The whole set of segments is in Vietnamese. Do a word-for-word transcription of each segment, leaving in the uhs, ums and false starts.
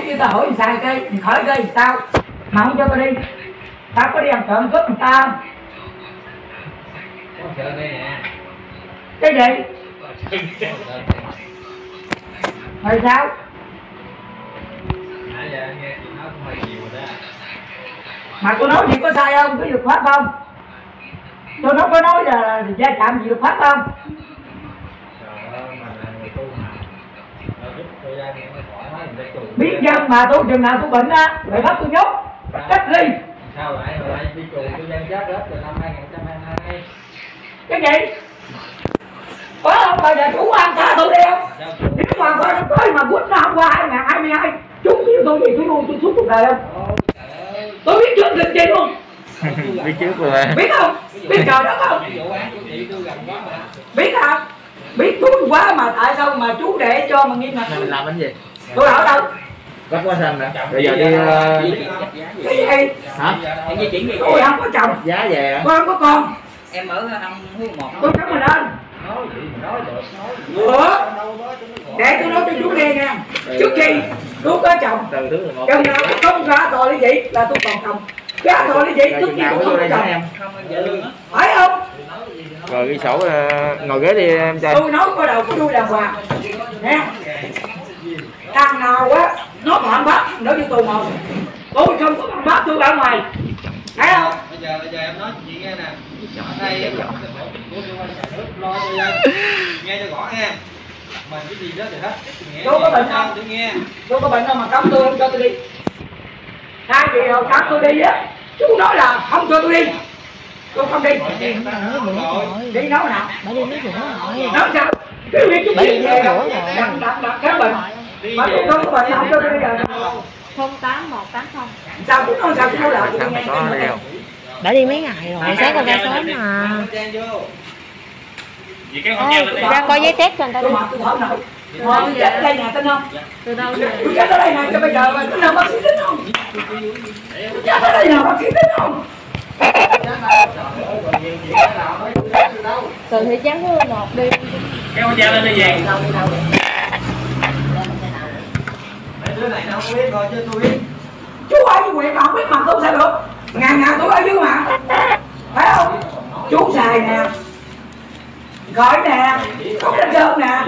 kêu tao hỏi sai cây, khỏi cây tao mà không cho tao đi, tao có đi ăn trộm cướp người ta. Cái gì? Rồi sao? Mà tôi nói gì có sai không? Có luật pháp không? Tôi nói có nói là gia chạm gì luật pháp không? Biết dân mà tôi chừng nào tôi bệnh á, lại bắt tôi nhốt, cách ly. Sao lại lại đi chùa tôi dân chết hết từ năm hai nghìn không trăm hai mươi hai? Cái gì? Có không? Bây giờ chủ quan tha tôi đi không? Nếu mà có nó tới mà quýt nó không qua hai nghìn không trăm hai mươi hai, chúng kêu tôi gì tôi luôn tôi suốt cuộc đời không? Tôi biết trước lịch trình luôn. Biết trước rồi. Biết không? Biết trời đó không? Biết không? Biết tôi quá mà tại sao mà chú để cho mà nghiêm ngặt? Mình làm cái gì? Tôi ở đâu? Rất quá xanh nè. Bây giờ đi uh... cái gì? Hả? Em di chuyển gì? Tôi không có chồng. Giá về hả? Tôi không có con. Em ở năm hướng một. Tôi cảm ơn anh. Nói gì mà nói được, nói. Ủa? Để tôi nói cho chú nghe nha. Trước khi chú có chồng, chồng nào không ra tội lý dị là tôi còn chồng. Ra tội lý dị tức gì cũng không có chồng. Phải không? Rồi ghi sổ uh, ngồi ghế đi em trai. Tôi nói có đầu có đuôi đàng hoàng nha. Thằng nào á nó phạm pháp nó vô tù một. Tôi không có phạm pháp, tôi ở ngoài. Thấy không? Bây giờ bây giờ em nói chị nghe nè. Ở đây em làm cái bộ của cơ quan nhà nước lo cho dân. Nghe cho rõ nghe. Mình cái gì đó thì hết. Tôi có bệnh không? Tôi nghe. Tôi có bệnh không mà cấm tôi không cho tôi đi. Hai chị nào cấm tôi đi á. Chú nói là không cho tôi đi. Tôi không đi. Đi nói nào? Bà đi nước rửa rồi. Nói sao? Cái việc chú đi về rồi. Đặt đặt đặt khám bệnh. Mà tôi không có bệnh không cho tôi đi rồi. không tám một tám không. Sao chú nói sao chú nói lại tôi nghe. Bà đi mấy ngày rồi, sáng con ra sớm mà. Ra coi giấy test cho người ta đi. Tôi tôi thở nổi. Thôi tôi chết ở đây nè tin không? Từ đâu Tôi chết ở đây nè cho bây giờ mà tin nào bác sĩ tin không? Tôi chết ở đây nào bác sĩ tin không? Từ thị trấn Phú Lộc đi. Cái con dao lên đi về. Mấy đứa này nó không biết thôi chứ tôi biết. Chú ở dưới huyện mà không biết mà không sao được. Ngày nào tôi ở dưới mà. Phải không? Chú xài nè. Gọi nè. Không lên sơn nè.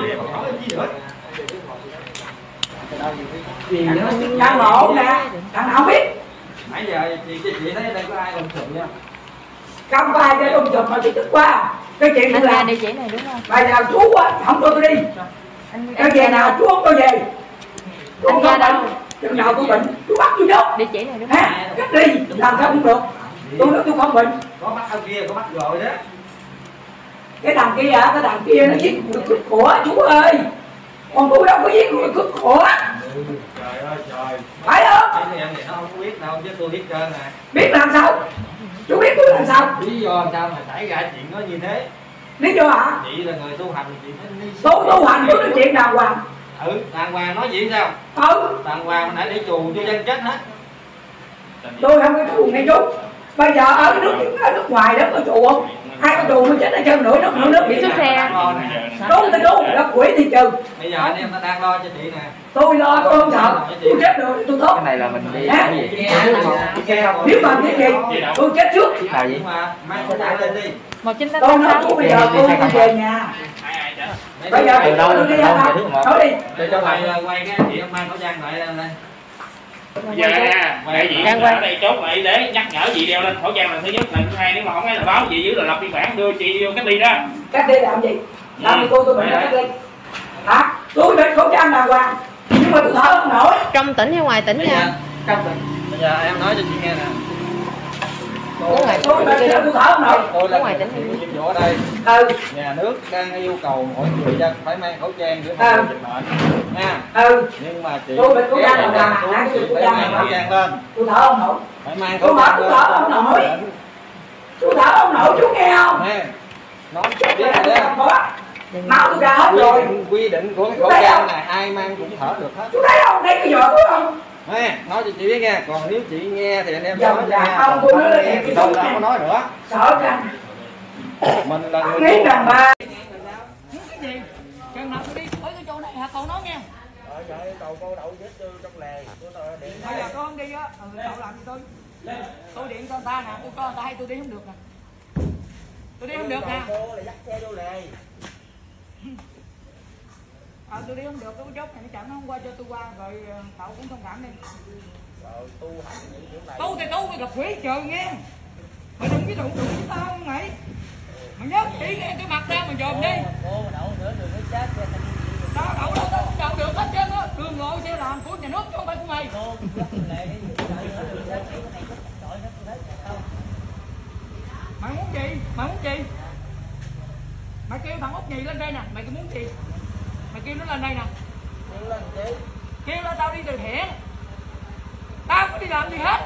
Thằng ngộ nè. Thằng nào không biết. Nãy giờ chị chị thấy đây có ai ôm sùm nha. Không có ai chơi ôm sùm mà chị tức qua. Cái chuyện tôi làm. Địa chỉ này đúng không? Bây giờ chú á, không cho tôi đi. Cái về nào chú không cho về. Chú không có bệnh. Chừng nào tôi bệnh, chú bắt tôi nhốt. Địa chỉ này đúng không? Ha, cách đi, làm sao cũng được. Tôi nói tôi không bệnh. Có bắt thằng kia, có bắt rồi đó. Cái thằng kia á, cái thằng kia nó giết người cướp của chú ơi. Còn tôi đâu có giết người cướp của. Ừ, trời ơi trời. Phải không? Cái em này nó không có biết đâu chứ tôi biết trơn nè. Biết làm sao? Chú biết tôi làm sao? Lý do sao mà xảy ra chuyện nó như thế? Lý do hả? Chị là người tu hành chị mới đi. Tôi tu hành tôi nói chuyện đàng hoàng. Ừ, đàng hoàng nói gì sao? Ừ. Đàng hoàng mà nãy để chù cho dân chết hết. Tôi không có chù nghe chú. Bây giờ ở nước ở nước ngoài đó có chù không? Ai có chù nó chết ở chân nửa nước nửa nước Biển số xe. Đúng thì đúng, là quỷ thì trừ. Bây giờ anh em ta đang lo cho chị nè. Tôi lo tôi không sợ. Tôi chết được tôi tốt. Cái này là mình đi cái gì? Nếu mà cái gì tôi chết trước. Là gì? Mà mang cái đạn lên đi. một chín tám Tôi nói sáu. chú bây giờ tôi đi về nhà. Bây giờ từ đâu tôi đi đâu ra nói đi. Để cho mày quay cái chị ông mang khẩu trang lại lên đây. Dạ nè, đại diện ở đây chốt lại để nhắc nhở chị đeo lên khẩu trang là thứ nhất, lần thứ hai nếu mà không ấy là báo chị dưới là lập biên bản đưa chị vô cách ly đó. Cách ly làm gì? Làm gì tôi tôi bệnh cách ly? Hả? Tôi bệnh khẩu trang đàng hoàng nhưng mà tôi thở không nổi. Trong tỉnh hay ngoài tỉnh nha? Trong tỉnh. Bây giờ em nói cho chị nghe nè. Tôi bệnh tôi thở không nổi. Tôi là người chịu nhiệm vụ ở đây. Ừ. Nhà nước đang yêu cầu mỗi người dân phải mang khẩu trang để phòng chống dịch bệnh nha. Ừ. Nhưng mà chị tôi bệnh khẩu trang đàng hoàng, chị phải mang khẩu trang lên. Tôi thở không nổi. Phải mang Tôi khẩu bảo trang tôi lên. thở không nổi. Tôi thở không nổi chú nghe không? Nè. Nói biết rồi đó. Máu tôi ra hết rồi. Quy định của cái khẩu trang này ai mang cũng thở được hết. Chú thấy không? Thấy cái giỏ tôi không? Nè, nói cho chị biết nghe, còn nếu chị nghe thì anh em Dòng nói là nha, không, còn tôi không nói là nghe chị thì đâu không đâu nghe. có nói nữa. Sợ rằng Mình là người nghĩ tu. rằng ba. Cái gì? Chừng nào tôi đi tới cái chỗ này hả cậu nói nghe. Rồi giờ yêu cầu cô đậu chết trong lề. Bây giờ con đi á, ừ, cậu làm gì tôi? Tôi điện con ta nè, tôi con ta hay tôi đi không được nè. Tôi đi không được nè. Cô là dắt xe vô lề. Ờ tôi đi không được, cái chốt này nó chậm nó không qua cho tôi qua rồi cậu cũng thông cảm đi. Rồi tu hành những kiểu này. Tu thì tu mày gặp quỷ trời nghe. Mày đừng có đụng đụng với tao không mày. Mày nhớ kỹ nghe cái mặt ra mà dòm đi. Cô mà đậu nữa đừng có chết cho tao. Tao đậu đâu tao cũng đậu được hết trơn á. Đường ngồi xe làm của nhà nước chứ không phải của mày. Mày muốn gì? Mày muốn gì? Mày kêu thằng Út Nhì lên đây nè, mày muốn gì? Mày kêu nó lên đây nè. Kêu lên gì? Kêu là tao đi từ thiện. Tao có đi làm gì hết.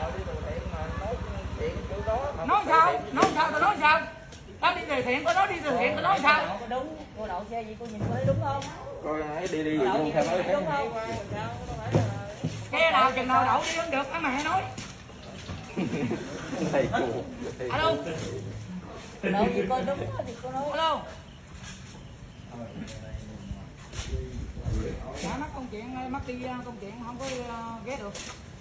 Nói sao? Nói sao? Tao nói sao? Tao đi từ thiện, tao nói đi từ thiện, tao nói sao? Có đúng, cô đậu xe gì cô nhìn có thấy đúng không? Coi ấy đi đi luôn theo nói Đúng không? Xe nào chừng nào đậu đi không được, á mày nói. thầy cô. Alo. Đậu gì coi đúng thì cô nói. Alo. Dạ mắc công chuyện, mắc đi công chuyện không có ghé được.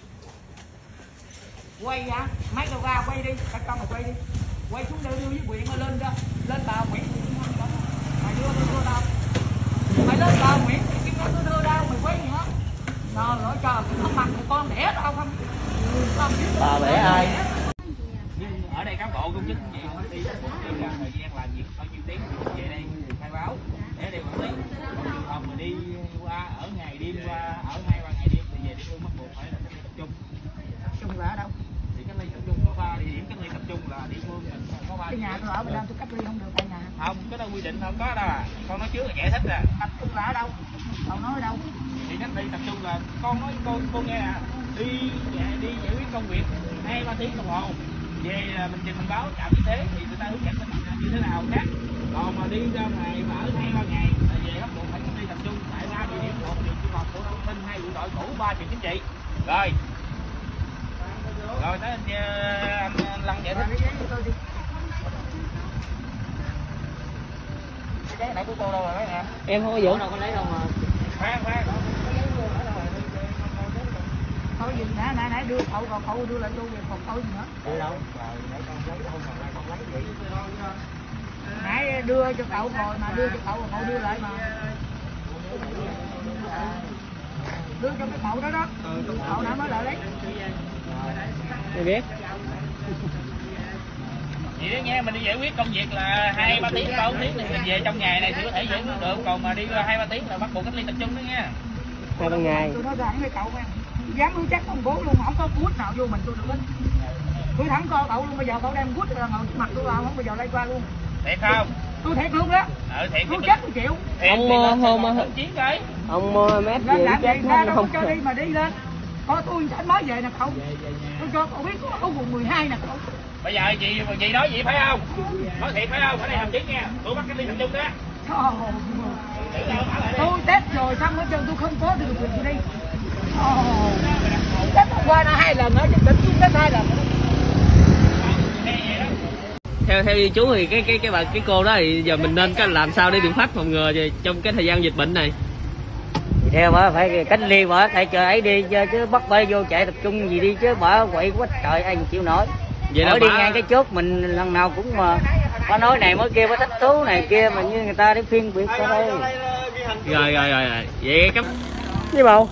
Quay hả? Máy đầu ra quay đi, các con mày quay đi. Quay xuống đưa đưa với quyện mà lên ra, lên tàu Nguyễn thì không. Mày đưa đưa đưa đâu? Mày lên tàu Nguyễn thì kiếm nó đưa đâu, mày quay gì hết. Trời ơi trời, không mặt thì con đẻ tao không. Bà bẻ ai? Nhưng ở đây cán bộ công chức gì không đi đi ra thời gian làm việc bao nhiêu tiếng về đây khai báo để đây quản lý. Còn trường hợp mà đi qua ở ngày đêm qua ở hai ba ngày đêm thì về địa phương bắt buộc phải là cách ly tập trung. Chung là ở đâu? Thì cách ly tập trung có ba địa điểm cách ly tập trung là địa phương có ba. Cái nhà tôi ở bên Nam tôi cách ly không được tại nhà. Không, cái đó quy định không có đâu à. Con nói trước là giải thích nè. Tập trung là ở đâu? Cậu nói ở đâu? Thì cách ly tập trung là con nói cô cô nghe à, đi đi giải quyết công việc hai ba tiếng đồng hồ về mình trình mình báo trạm y tế thì người ta hướng dẫn mình như thế nào khác. Còn mà đi ra ngoài mà ở hai ba ngày là về bắt buộc phải cách ly tập trung tại ba địa điểm: một trường trung học phổ thông Minh, hai bộ đội cũ, ba trường chính trị. Rồi rồi tới anh, anh, anh Lăng giải thích. Cái giấy này của cô đâu rồi mấy em? Em không có giữ đâu có lấy đâu mà. Khoan khoan. Thôi gì nãy nãy nãy đưa cậu còn cậu đưa lại vô về còn tôi gì nữa. Đi đâu? Rồi để con giấy không còn lại con lấy gì? Nãy đưa cho cậu rồi mà đưa cho cậu rồi cậu đưa lại mà. Đưa cho cái cậu đó đó. Cậu nãy mới lại lấy. Tôi biết. Vậy đó nha, mình đi giải quyết công việc là hai ba tiếng, ba bốn tiếng thì mình về trong ngày này thì có thể giải quyết được, còn mà đi hai ba tiếng là bắt buộc cách ly tập trung đó nha. Hai ba ngày. Tôi nói rằng với cậu nha, dám hứa chắc ông bố luôn, không có bút nào vô mình tôi được hết. Tôi thẳng coi cậu luôn, bây giờ cậu đem bút là ngồi trước mặt tôi vào, không bao giờ lay qua luôn. Thiệt không? Tôi thiệt luôn đó. Ừ, thiệt. Tôi chết tôi chịu. Ông mua hôm chiến đấy. ông mua mét Lên gì làm gì chết ra nó đâu không. có cho đi mà đi lên. Coi tôi sẽ mới về nè cậu. Tôi cho cậu biết có ở quận mười hai nè cậu. Bây giờ chị chị nói vậy phải không? Nói thiệt phải không? Ở đây làm chứng nha. Tôi bắt cách ly tập trung đó. Tôi test rồi xong hết trơn tôi không có được việc gì đi. Test hôm qua nó hai lần ở trên tỉnh tôi test hai lần. Theo theo ý chú thì cái cái cái bà cái cô đó thì giờ mình nên cái làm sao để biện pháp phòng ngừa về trong cái thời gian dịch bệnh này? Theo bà phải cách ly bà tại chờ ấy đi chứ bắt bay vô chạy tập trung gì đi chứ bà quậy quá trời ai chịu nổi. Vậy Mỗi là đi bà... ngang cái chốt mình lần nào cũng mà bà nói này mới kia, bà thích thú này kia mà như người ta để phiên biệt ở đây. Rồi rồi rồi rồi. Vậy cấp với bầu.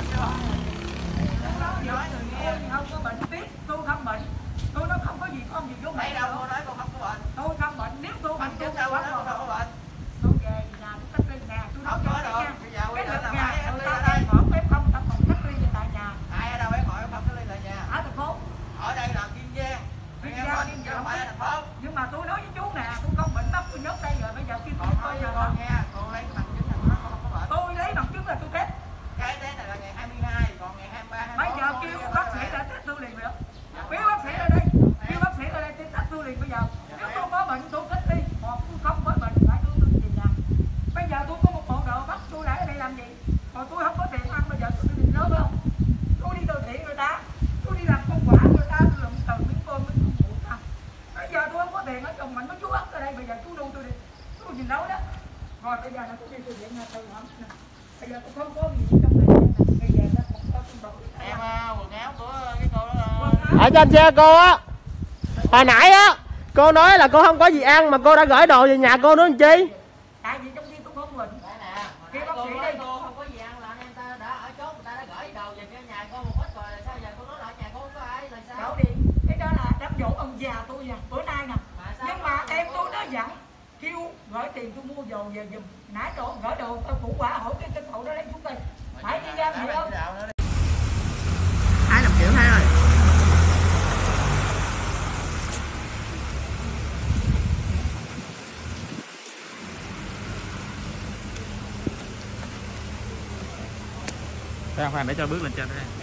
Không có bệnh biết, tôi không bệnh. Tôi nói không có gì con gì vô mẹ đâu, tôi nói con không có bệnh. Tôi không bệnh, nếu tôi bệnh tôi sao không có bệnh. Tôi về nhà tôi cách ly nhà, tôi nói cho đâu nha. Cái đợt nhà tôi ta đây bỏ ép không tập phòng cách ly tại nhà. Ai ở đâu em hỏi em không cách ly tại nhà? Ở thành phố. Ở đây là Kiên Giang. Kiên Em Giang nói Kiên chứ Giang không phải là thành phố. Nhưng mà tôi nói với chú nè, tôi không bệnh bắt tôi nhốt đây rồi bây giờ kêu Còn tôi nói coi với giờ con nha, con lấy bằng chứng là con không có bệnh. tôi lấy bằng chứng là tôi test. Cái test này là ngày hai mươi hai, còn ngày hai mươi ba, hai mươi Bây giờ kêu bác sĩ đã test tôi liền nữa. Kêu bác sĩ ở đây, kêu bác sĩ ở đây test tôi liền bây giờ. Nếu tôi có bệnh tôi cách ly, còn tôi không có bệnh phải tôi tôi về nhà. Bây giờ tôi có một bộ đồ bắt tôi lại ở đây làm gì? Còn tôi không có tiền ăn bây giờ tôi đi tìm lớp không? Tôi đi từ thiện người ta, tôi đi làm công quả người ta, tôi làm từ miếng cơm miếng cơm phụ ta. Bây giờ tôi không có tiền ở chồng mình nó chú ấp ở đây bây giờ chú đu tôi đi, tôi nhìn đâu đó. Rồi bây giờ là tôi đi từ thiện nhà từ hả? Bây giờ tôi không có gì trong này. Em quần áo của cái cô đó. Ở trên xe cô á, hồi nãy á cô nói là cô không có gì ăn mà cô đã gửi đồ về nhà cô nữa làm chi? Tại vì trong khi tôi không mình. Khi bác sĩ đi. Cô không có gì ăn là anh em ta đã ở chốt, người ta đã gửi đồ về cho nhà cô một ít rồi, sao giờ cô nói lại nhà cô không có ai là sao? Đổ đi. Cái đó là đám dỗ ông già tôi nè, bữa nay nè. Nhưng mà em tôi nó dặn kêu gửi tiền tôi mua đồ về giùm. Nãy đồ gửi đồ tôi củ quả hỏi cái cái cậu đó lấy xuống đây. Phải đi ra vậy không? Hai trăm triệu hai rồi. Khoan khoan để cho bước lên trên đây.